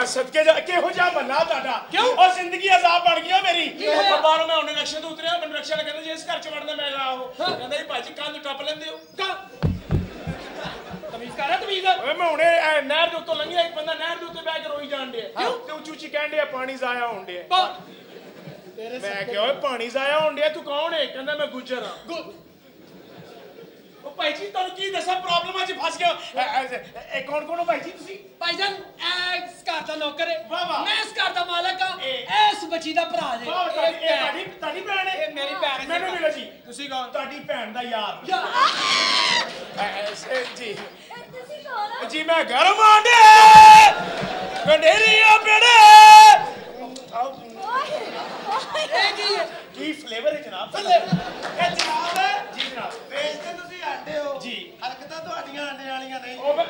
सदके जा किहो जा मन्ना ताड़ा क्यों और जिंदगी अजाब बन गई मेरी बाहरों मैं उन्हें नक्शे तो उतरिया मैं नक्शा कहंदा जी इस घर च वड़ना मैं आओ कहंदा जी भाजी कंध टप लेंदे हो तमीज कर तमीज ओए मैं हुणे नहर दे उत्तों लंघिया एक बंदा नहर दे उत्ते बैठ के रोई जान दे ते उची उची कहन दे पानी जाया होण दे मैं क्या ओए पानी जाया होण दे तू कौन है कहंदा मैं गुजर हां ओ भाई जी तन की दसा प्रॉब्लम आज फस गया ए कौन कौन हो भाई जी तुसी भाईजान इस घर दा नौकर है वाह वाह मैं इस घर दा मालक हां इस बच्ची दा भरा जे ताड़ी ताड़ी भैन है ए मेरी भैन है मैनू मिलो जी तुसी कौन ताड़ी भैन दा यार जी तुसी कौन हो जी मैं घर मांडे गंडेरिया पेड़े की फ्लेवर है जनाब ए जनाब जी जनाब बेचते तुसी आंडे हो जी हरकतां ਤੁਹਾਡੀਆਂ ਆਂਡੇ ਵਾਲੀਆਂ ਨਹੀਂ ओ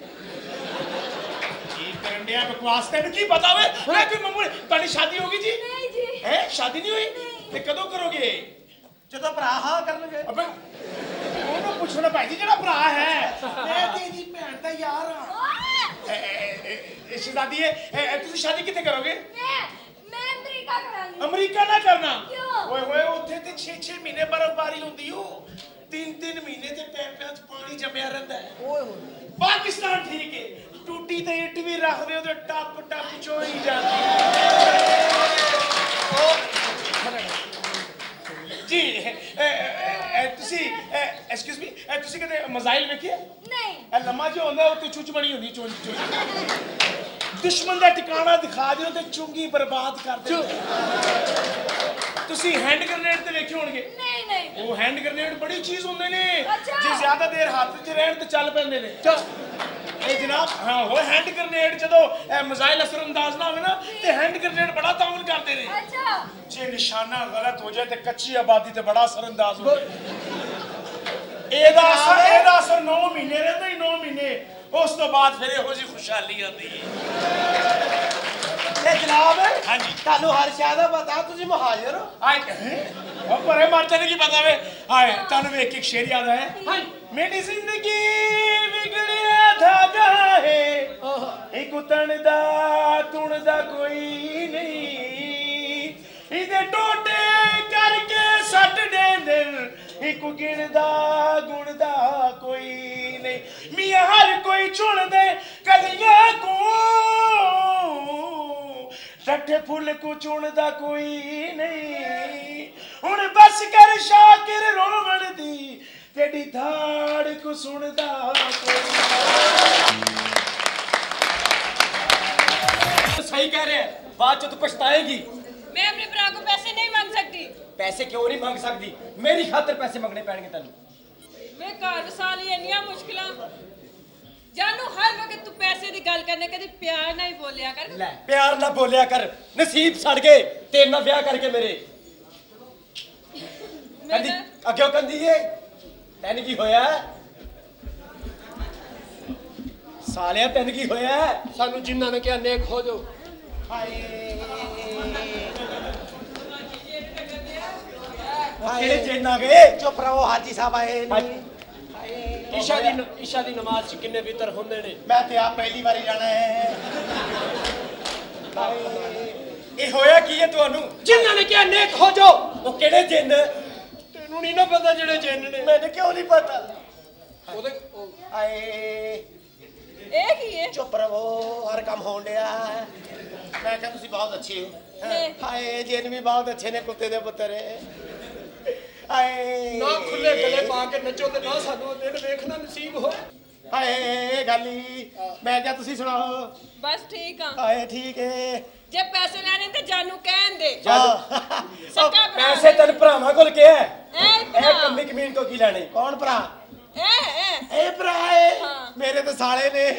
जी करन दिया बकवास तेन की पता वे मैं कोई मम्मू ताड़ी शादी होगी जी नहीं जी है शादी नहीं हुई ते कदों करोगे ਜਦੋਂ ਭਰਾ ਹਾਂ ਕਰਨਗੇ अबे ਉਹਨੂੰ ਪੁੱਛਣਾ ਭਾਈ ਜੀ ਜਿਹੜਾ ਭਰਾ ਹੈ ਮੈਂ ਤੇਰੀ ਭੈਣ ਦਾ ਯਾਰ ਹਾਂ ਸ਼ਹਿਜ਼ਾਦੀ ਹੈ ਤੁਸੀਂ ਸ਼ਾਦੀ ਕਿੱਥੇ ਕਰੋਗੇ मैं अमेरिका करांगी अमेरिका ना करना क्यों ओए ओए ਉੱਥੇ ਤੇ 6-6 ਮਹੀਨੇ ਬਰਫ਼ਬਾਰੀ ਹੁੰਦੀ ਹੋ 3-3 ਮਹੀਨੇ ਤੇ ਪੈਪਿਆਂ 'ਚ ਪਾਣੀ ਜੰਮਿਆ ਰਹਿੰਦਾ ਹੈ ਓਏ ਹੋਏ ਪਾਕਿਸਤਾਨ ਠੀਕ ਹੈ ਟੂਟੀ ਤੇ ਇੱਟ ਵੀ ਰੱਖਦੇ ਹੋ ਤੇ ਟੱਪ ਟੱਪ ਚੋਈ ਜਾਂਦੀ ਜੀ ਤੁਸੀਂ ਐਕਸਕਿਊਜ਼ ਮੀ ਤੁਸੀਂ ਕਦੇ ਮਜ਼ਾਈਲ ਵੇਖਿਆ नहीं ਇਹ ਲੰਮਾ ਜਿਹਾ ਹੁੰਦਾ ਉੱਤੇ ਚੁੱਚ ਬਣੀ ਹੁੰਦੀ ਚੁੰਝ दुश्मन का ठिकाना दिखा दियो ते चुंगी बर्बाद कर दे तुसी हैंड ग्रेनेड ते वेखे होणगे नहीं नहीं वो हैंड ग्रेनेड बड़ी चीज हुंदे ने अच्छा। जे ज्यादा देर हाथ च रहन ते चल पैंदे ने ए जनाब हां वो हैंड ग्रेनेड जदों मिसाइल असर अंदाज ना होवे ना ते हैंड ग्रेनेड बड़ा ताउन करदे ने अच्छा जे निशाना गलत हो जाए ते कच्ची आबादी ते बड़ा असर अंदाज हो एदा असर 9 महीने रहंदा ही 9 महीने उस तो बाद फिर ਇਹੋ ਜੀ ਖੁਸ਼ਹਾਲੀ ਆਉਂਦੀ ਹੈ ਇਹ ਜਨਾਬ ਹਾਂਜੀ ਤੁਹਾਨੂੰ ਹਰ ਸ਼ੈ ਦਾ ਪਤਾ ਤੁਸੀਂ ਮੁਹਾਜਰ ਹੋ ਆਏ ਉਹ ਪਰੇ ਮਰਤੇ ਨੇ ਕੀ ਪਤਾ ਵੇ ਆਏ ਤੁਹਾਨੂੰ ਵੇਖ ਕੇ ਇੱਕ ਸ਼ੇਰ ਯਾਦ ਆਇਆ ਹਾਂ ਮੇਰੀ ਜ਼ਿੰਦਗੀ ਵਿਗੜਿਆ ਧਾਗਾ ਹੈ ਇੱਕ ਤਣ ਦਾ ਕੋਈ ਨਹੀਂ ਇਹਦੇ ਟੋਟੇ ਕਰਕੇ ਸੱਟ ਦੇ ਦਿਲ ਇੱਕ ਗਿਣਦਾ ਗੁਣਦਾ ਕੋਈ ਨਹੀਂ ਮੀਆਂ ਹਰ ਕੋਈ ਚੁਣਦੇ ਕਲੀਆਂ ਕੋ ਠੱਠੇ ਫੁੱਲ ਕੋ ਚੁਣਦਾ ਕੋਈ ਨਹੀਂ ਹੁਣ ਬਸ ਕਰ ਸ਼ਾਕਿਰ ਰੋਵਣ ਦੀ ਤੇਰੀ ਧਾੜ ਕੋ ਸੁਣਦਾ ਕੋਈ सही कह रहे हैं बाद में तो पछताएगी मैं अपने भरा को पैसे नहीं मांग सकती पैसे क्यों नहीं मांग सकती मेरी खातर पैसे मंगने पैणगे तेन मैं घर वसा ली इन्नियां मुश्किलां जानू हर वक्त तू पैसे दी गल करने कदी प्यार ना ही बोलिया कर ले प्यार ना बोलिया कर नसीब सड़ गए तेरे नाल ब्याह करके मेरे कंदी अग्यो कंदी है तैन की होया सालिया तैन की होया ਸਾਨੂੰ ਜਿਨ੍ਹਾਂ ਨੇ ਕਿਹਾ ਨੇਕ ਹੋ ਜਾਓ केड़े चेन आ गए ਚੁੱਪ ਰਹੋ ਹਾਜੀ ਸਾਹਿਬ ਆਏ ਨਹੀਂ ईशा दी नमाज च किन्ने वितर होंदे ने ਮੈਂ ਤੇ ਆਪ ਪਹਿਲੀ ਵਾਰੀ ਜਾਣਾ ਹੈ ਇਹ ਹੋਇਆ ਕੀ ਹੈ ਤੁਹਾਨੂੰ ਜਿਨ੍ਹਾਂ ਨੇ ਕਿਹਾ ਨੇਕ ਹੋ ਜਾਓ ਉਹ ਕਿਹੜੇ ਜਿੰਨ ਤੈਨੂੰ ਨਹੀਂ ਨਾ ਪਤਾ ਜਿਹੜੇ ਜਿੰਨ ਨੇ ਮੈਨੂੰ ਕਿਉਂ ਨਹੀਂ ਪਤਾ ਉਹਦੇ ਆਏ ए की है ਚੁੱਪ ਰਹੋ ਹਰ ਕੰਮ ਹੋਣ ਡਿਆ ਮੈਂ ਕਿਹਾ ਤੁਸੀਂ ਬਹੁਤ ਅੱਛੇ ਹੋ ਹਾਏ ਜਿੰਨ ਵੀ ਬਹੁਤ ਅੱਛੇ ਨੇ ਕੁੱਤੇ ਦੇ ਪੁੱਤਰ ਹਾਏ ਨਾ ਖੁੱਲੇ ਗਲੇ ਪਾ ਕੇ ਨੱਚੋ ਤੇ ਨਾ ਸਾਨੂੰ ਦਿਨ ਵੇਖਣਾ ਨਸੀਬ ਹੋ ਹਾਏ ਗਾਲੀ ਮੈਂ ਕਿਹਾ ਤੁਸੀਂ ਸੁਣਾਓ बस ठीक हां ਹਾਏ ਠੀਕ ਹੈ जब पैसे लेने ते जानू कहन दे ਜਾ ਪੈਸੇ ਤਨ ਭਰਾਵਾਂ ਕੋਲ ਕਿਹਾ ए ਇਹ ਕੰਮੀ ਕਮੀਨ ਕੋ ਕੀ ਲੈਣੇ ਕੌਣ ਭਰਾ ए ਇਹ ਭਰਾ ਹੈ ਹਾਂ। ਮੇਰੇ ਤੇ ਸਾਲੇ ਨੇ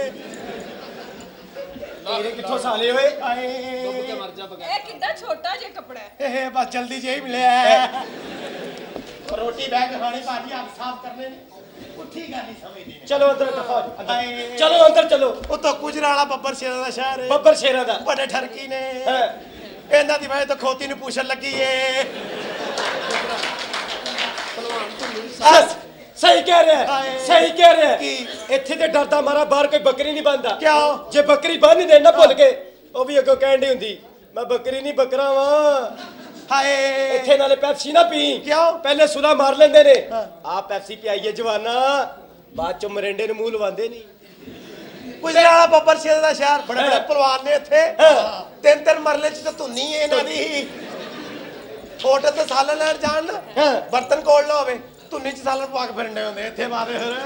ਤੇਰੇ ਕਿੱਥੋਂ ਸਾਲੇ ਹੋਏ ਹਾਏ ए कितना छोटा जे कपड़ा है ਇਹ ਬਸ ਜਲਦੀ ਜਿਹੀ ਮਿਲਿਆ ਹੈ ਰੋਟੀ ਬਹਿ ਕੇ ਖਾਣੀ ਭਾਜੀ ਹੱਥ ਸਾਫ਼ ਕਰਨੇ ਨੇ ਉੱਠੀ ਗੱਲ ਨਹੀਂ ਸਮਝਦੇ ਚਲੋ ਅੰਦਰ ਦਿਖਾਓ ਹਾਏ। ਚਲੋ ਅੰਦਰ ਚਲੋ ਉਹ ਤਾਂ ਗੁਜਰਾਂ ਵਾਲਾ ਬੱਬਰ ਸ਼ੇਰਾਂ ਦਾ ਸ਼ਹਿਰ ਹੈ ਬੱਬਰ ਸ਼ੇਰਾਂ ਦਾ ਬੜੇ ਠਰਕੀ ਨੇ ਹਾਂ। ਇਹਨਾਂ ਦੀ ਵਜ੍ਹਾ ਤੋਂ ਖੋਤੀ ਨੂੰ ਪੁੱਛਣ ਲੱਗੀ ਏ ਸਹੀ ਕਹਿ ਰਿਹਾ ਹਾਏ। ਸਹੀ ਕਹਿ ਰਿਹਾ ਕੀ? ਇੱਥੇ ਤੇ ਡਰਦਾ ਮਾਰਾ ਬਾਹਰ ਕੋਈ ਬੱਕਰੀ ਨਹੀਂ ਬੰਦਾ ਕਿਉਂ? ਜੇ ਬੱਕਰੀ ਬੰਨ ਹੀ ਦੇਣਾ ਭੁੱਲ ਕੇ ਉਹ ਵੀ ਅੱਗੋਂ ਕਹਿਣ ਦੀ ਹੁੰਦੀ ਮੈਂ ਬੱਕਰੀ ਨਹੀਂ ਬੱਕਰਾ ਵਾਂ ਹਾਏ ਇੱਥੇ ਨਾਲੇ ਪੈਪਸੀ ਨਾ ਪੀ ਕਿਉਂ? ਪਹਿਲੇ ਸੁਲਾ ਮਾਰ ਲੈਂਦੇ ਨੇ ਹਾਂ। ਆ ਪੈਪਸੀ ਪਿਆਈਏ ਜਵਾਨਾ ਬਾਅਦ ਚ ਮਰਿੰਡੇ ਨੂੰ ਮੂੰਹ ਲਵਾਉਂਦੇ ਨਹੀਂ ਗੁਜਰਾਂ ਵਾਲਾ ਬੱਬਰ ਸ਼ੇਰ ਦਾ ਸ਼ਹਿਰ ਬੜੇ ਬੜੇ ਹਾਂ। ਪਹਿਲਵਾਨ ਨੇ ਇੱਥੇ ਹਾਂ। ਤਿੰਨ ਤਿੰਨ ਮਰਲੇ ਚ ਤਾਂ ਧੁੰਨੀ ਹੈ ਇਹਨਾਂ ਦੀ ਹੋਟਲ ਤੇ ਸਾਲਨ ਲੈਣ ਜਾਣ ਨਾ ਹਾਂ। ਬਰਤਨ ਕੋਲ ਨਾ ਹੋਵੇ ਧੁੰਨੀ ਚ ਸਾਲਨ ਪਾ ਕੇ ਫਿਰਨੇ ਹੁੰਦੇ ਇੱਥੇ ਬਾਦੇ ਫਿਰ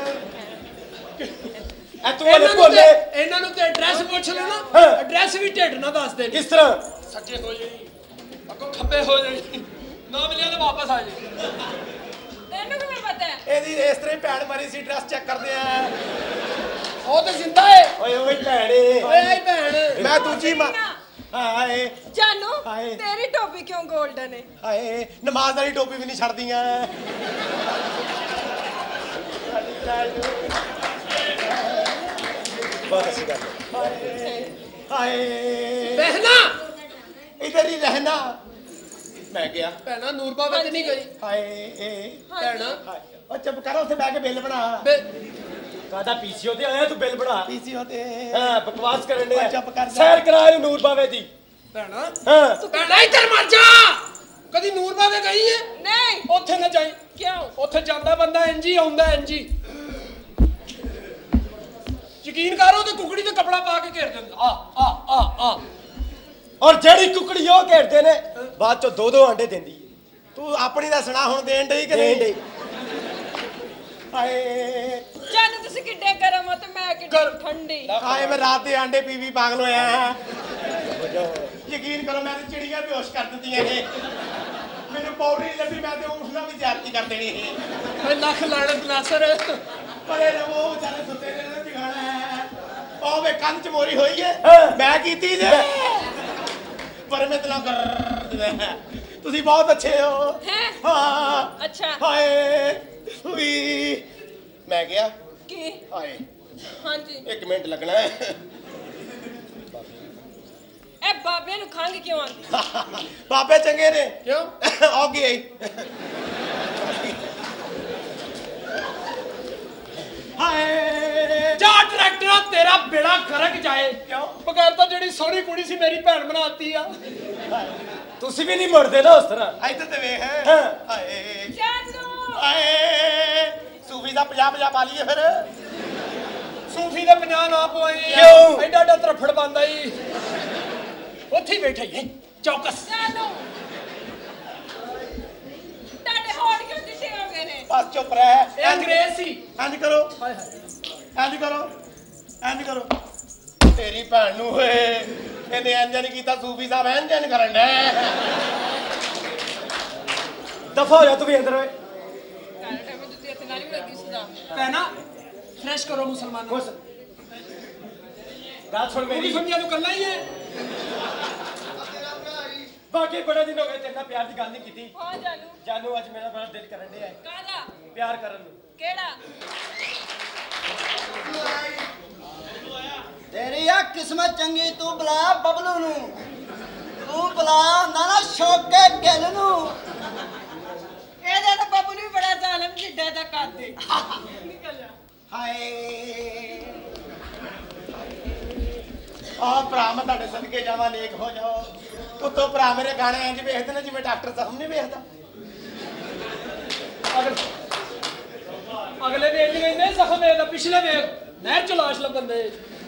ਐ ਤੂੰ ਵਾਲੇ ਭੋਲੇ ਇਹਨਾਂ ਨੂੰ ਤੇ ਐਡਰੈਸ ਪੁੱਛ ਲਓ ਨਾ ਹਾਂ। ਐਡਰੈਸ ਵੀ ਢਿੱਡ ਨਾ ਦੱਸਦੇ ਨੇ ਕਿਸ ਤਰ੍ਹਾਂ ਸੱਜੇ ਹੋ ਜਾਈ ਅੱਗੋਂ ਖੱਬੇ ਹੋ ਜਾਈ ਨਾ ਮਿਲਿਆ ਤਾਂ ਵਾਪਸ ਆ ਜਾਈ ਤੈਨੂੰ ਕਿਵੇਂ ਪਤਾ ਹੈ? ਇਹਦੀ ਇਸ ਤਰ੍ਹਾਂ ਹੀ ਭੈਣ ਮਰੀ ਸੀ ਡਰੈਸ ਚੈੱਕ ਕਰਦੇ ਆ ਉਹ ਤੇ ਜ਼ਿੰਦਾ ਏ ਓਏ ਓਏ ਭੈਣੇ ਓਏ ਆਈ ਭੈਣ ਮੈਂ ਦੂਜੀ ਮਾਂ ਹਾਏ ਜਾਨੂ ਹਾਏ। ਤੇਰੀ ਟੋਪੀ ਕਿਉਂ 골ਡਨ ਹੈ? ਹਾਏ ਨਮਾਜ਼ ਵਾਲੀ ਟੋਪੀ ਵੀ ਨਹੀਂ ਛੱਡਦੀਆਂ ਬਸ ਗੱਲ ਹਾਏ ਬਹਿਨਾ ਇਧਰ ਹੀ ਰਹਿਣਾ ਮੈਂ ਗਿਆ ਭੈਣਾ ਨੂਰਬਾ ਵਿੱਚ ਨਹੀਂ ਗਈ ਹਾਏ ਭੈਣਾ ਹਾਏ ਉਹ ਚੁੱਪ ਕਰ ਉੱਥੇ ਬਹਿ ਕੇ ਬਿੱਲ ਬਣਾ ਕਾਦਾ ਪੀਸੀਓ ਤੇ ਆਇਆ ਤੂੰ ਬਿੱਲ ਬਣਾ ਪੀਸੀ ਹੋਤੇ ਹਾਂ ਬਕਵਾਸ ਕਰਨ ਦੇ ਓਏ ਚੁੱਪ ਕਰ ਜਾ। ਸੈਰ ਕਰਾ ਇਹਨੂੰ ਨੂਰ ਬਾਵੇ ਦੀ ਭੈਣਾ ਹਾਂ ਤੂੰ ਭੈਣਾ ਇੱਧਰ ਮਰ ਜਾ ਕਦੀ ਨੂਰਬਾ ਵਿੱਚ ਗਈ ਏ ਨਹੀਂ ਉੱਥੇ ਨਾ ਜਾਈ ਕਿਉਂ? ਉੱਥੇ ਜਾਂਦਾ ਬੰਦਾ ਇੰਜੀ ਆਉਂਦਾ ਇੰਜੀ ਯਕੀਨ ਕਰੋ ਤੇ ਕੁਕੜੀ ਤੇ ਕਪੜਾ ਪਾ ਕੇ ਘੇਰ ਦਿੰਦਾ ਆ ਔਰ ਜਿਹੜੀ ਕੁਕੜੀ ਉਹ ਘੇਰਦੇ ਨੇ ਬਾਅਦ ਚੋਂ ਦੋ ਦੋ ਆਂਡੇ ਦਿੰਦੀ ਤੂੰ ਆਪਣੀ ਦਾ ਸੁਣਾ ਹੁਣ ਦੇਣ ਡਈ ਕਿ ਦੇਣ ਨਹੀਂ ਡਈ। ਹਾਏ ਜਾਨੂ ਤੁਸੀਂ ਕਿੱਡੇ ਗਰਮ ਹੋ ਤੇ ਮੈਂ ਕਿੱਡੀ ਠੰਡੀ। ਹਾਏ ਮੈਂ ਰਾਤ ਦੇ ਆਂਡੇ ਪੀ ਪੀ ਪਾਗਲ ਹੋਇਆ ਯਕੀਨ ਕਰੋ ਮੈਂ ਤੇ ਚਿੜੀਆਂ ਬੇਹੋਸ਼ ਕਰ ਦਿੱਤੀਆਂ ਨੇ ਮੈਨੂੰ ਪੌੜੀ ਨਹੀਂ ਲੱਭੀ ਮੈਂ ਤੇ ਊਠ ਵੀ ਤਿਆਰੀ ਕਰ ਦੇਣੀ ਸੀ ਓਏ ਲੱਖ ਲਾਣਤ ਨਾਸਰ ਪਰੇ ਰਵੋ ਵਿਚਾਰੇ ਸੁੱਤੇ ਨੇ ਨਾ ਜਗਾਣਾ ਹੈ ਉਹ ਵੇ ਕੰਨ ਚ ਮੋਰੀ ਹੋਈ ਹੈ ਹਾਂ। ਮੈਂ ਕੀਤੀ ਜੇ ਪਰ ਮੈਂ ਤਲਾ ਕਰ ਤੁਸੀਂ ਬਹੁਤ ਅੱਛੇ ਹੋ ਹੈਂ? ਹਾਂ ਅੱਛਾ। ਹਾਏ ਵੀ ਮੈਂ ਗਿਆ ਕੀ? ਹਾਏ ਹਾਂਜੀ 1 ਮਿੰਟ ਲੱਗਣਾ ਹੈ ਇਹ ਬਾਬੇ ਨੂੰ ਖੰਘ ਕਿਉਂ ਆਉਂਦੀ? ਬਾਬੇ ਚੰਗੇ ਨੇ ਕਿਉਂ ਆ ਗਈ ਹਾਏ ਜਾ ਟਰੈਕਟਰ ਤੇਰਾ ਬੇੜਾ ਖਰਕ ਜਾਏ ਕਿਉਂ? ਬਗੈਰ ਤਾਂ ਜਿਹੜੀ ਸੋਹਣੀ ਕੁੜੀ ਸੀ ਮੇਰੀ ਭੈਣ ਬਣਾਤੀ ਆ ਤੁਸੀਂ ਵੀ ਨਹੀਂ ਮੁੜਦੇ ਨਾ ਉਸ ਤਰ੍ਹਾਂ ਇੱਧਰ ਤੇ ਵੇਖ ਹਾਂ। ਹਾਏ ਜਾਨੂ ਹਾਏ ਸੂਫੀ ਦਾ 50 ਪਾ ਲਈਏ ਫਿਰ ਸੂਫੀ ਦੇ 50 ਨਾ ਪਵਾਈ ਕਿਉਂ? ਐਡਾ ਐਡਾ ਤਰਫੜ ਬੰਦਾ ਈ ਉੱਥੇ ਹੀ ਬੈਠਾ ਹੀ ਚੌਕਸ ਜਾਨੂ ਤੁਹਾਡੇ ਹੋੜ ਕਿਉਂ ਚਿੱਟੇ ਹੋ ਗਏ ਨੇ? ਬਸ ਚੁੱਪ ਰਹਿ ਇਹ ਅੰਗਰੇਜ਼ ਸੀ ਇੰਜ ਕਰੋ ਹਾਏ ਹਾਏ ਇੰਜ ਕਰੋ ਇੰਜ ਕਰੋ ਤੇਰੀ ਭੈਣ ਨੂੰ ਓਏ ਇਹਨੇ ਇੰਜ ਨਹੀਂ ਕੀਤਾ ਸੂਫੀ ਸਾਹਿਬ ਇੰਜ ਕਰਨ ਡੈ ਦਫਾ ਹੋ ਜਾ ਤੂੰ ਵੀ ਅੰਦਰ ਓਏ ਕਾਲੇ ਟਾਈਮ ਜੁੱਤੀ ਹੱਥ ਨਾਲ ਹੀ ਲੱਗੀ ਸੁਦਾ। ਭੈਣਾ ਫਰੈਸ਼ ਕਰੋ ਮੁਸਲਮਾਨੋਂ ਕੁਛ ਗੱਲ ਸੁਣ ਮੇਰੀ ਮੇਰੀ ਸੁਣਿਆ ਤੂੰ ਕੱਲਾ ਹੀ ਹੈ ਬਾਕੀ ਬੜੇ ਦਿਨ ਹੋ ਗਏ ਤੇਰੇ ਨਾਲ ਪਿਆਰ ਦੀ ਗੱਲ ਨਹੀਂ ਕੀਤੀ ਹਾਂ ਜਾਨੂ ਜਾਨੂ ਅੱਜ ਮੇਰਾ ਬੜਾ ਦਿਲ ਕਰਨ ਡਿਆ ਹੈ ਕਾਹਦਾ? ਪਿਆਰ ਕਰਨ ਨੂੰ ਕਿਹੜਾ? ਤੇਰੀ ਆ ਕਿਸਮਤ ਚੰਗੀ ਤੂੰ ਬੁਲਾ ਬਬਲੂ ਨੂੰ ਤੂੰ ਬੁਲਾਇਆ ਹੁੰਦਾ ਨਾ ਸ਼ੌਕੇ ਗਿੱਲ ਨੂੰ ਇਹਦਾ ਤਾਂ ਬੱਬੂ ਨੂੰ ਵੀ ਬੜਾ ਜ਼ਾਲਮ ਜਿੱਡਾ ਦਾ ਕਰਦੇ ਨਿਕਲ ਜਾ। ਹਾਏ ਆ ਭਰਾ ਮੈਂ ਤੁਹਾਡੇ ਸਦਕੇ ਜਾਵਾਂ ਲੇਖ ਹੋ ਜਾਓ ਤੂੰ ਭਰਾ ਮੇਰੇ ਗਾਣੇ ਇੰਜ ਵੇਖਦੇ ਨੇ ਜਿਵੇਂ ਡਾਕਟਰ ਸਾਹਿਬ ਨਹੀਂ ਵੇਖਦਾ ਅਗਲੇ ਵੇਖ ਵੀ ਕਹਿੰਦੇ ਜ਼ਖਮ ਵੇਖਦਾ ਪਿਛਲੇ ਵੇਖ ਨਹਿਰ ਚ ਲਾਸ਼ ਲੱਭਣ ਦੇ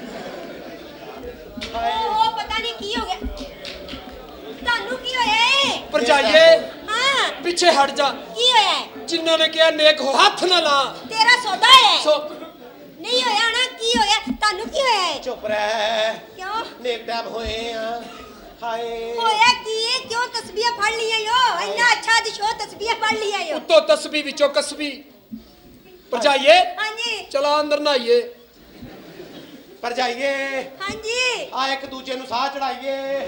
ਉਹ ਪਤਾ ਨਹੀਂ ਕੀ ਹੋ ਗਿਆ ਤੁਹਾਨੂੰ ਕੀ ਹੋਇਆ ਏ? ਪਰਜਾਈਏ ਹਾਂ ਪਿੱਛੇ ਹਟ ਜਾ ਕੀ ਹੋਇਆ ਏ? ਜਿਨ੍ਹਾਂ ਨੇ ਕਿਹਾ ਨੇਕ ਹੋ ਹੱਥ ਨਾ ਲਾ ਤੇਰਾ ਸੌਦਾ ਹੈ ਸੋ ਨਹੀਂ ਹੋਇਆ ਨਾ ਕੀ ਹੋਇਆ ਤੁਹਾਨੂੰ ਕੀ ਹੋਇਆ ਏ? ਚੁੱਪ ਰਹਿ ਕਿਉਂ ਨੇਕ ਟਾਈਮ ਹੋਏ ਆ ਹਾਏ ਹੋਇਆ ਕੀ ਏ? ਕਿਉਂ ਤਸਬੀਹਾਂ ਪੜ ਲਈਆਂ ਯੋ ਇੰਨਾ ਅੱਛਾ ਦਿਸ਼ੋ ਤਸਬੀਹਾਂ ਪੜ ਲਈਆਂ ਯੋ ਉੱਤੋਂ ਤਸਬੀਹ ਵਿੱਚੋਂ ਕਸਬੀ ਪਰਜਾਈਏ ਹਾਂਜੀ ਚਲਾ ਅੰਦਰ ਨਹਾਈਏ ਪਰ ਜਾਈਏ ਹਾਂਜੀ ਆ ਇੱਕ ਦੂਜੇ ਨੂੰ ਸਾਹ ਚੜਾਈਏ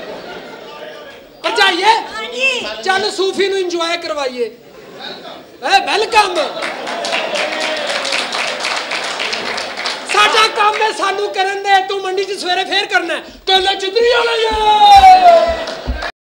ਪਰਜਾਈਏ ਹਾਂਜੀ ਚੱਲ ਸੂਫੀ ਨੂੰ ਇੰਜੋਏ ਕਰਵਾਈਏ ਏ ਵੈਲਕਮ ਸਾਡਾ ਕੰਮ ਹੈ ਸਾਨੂੰ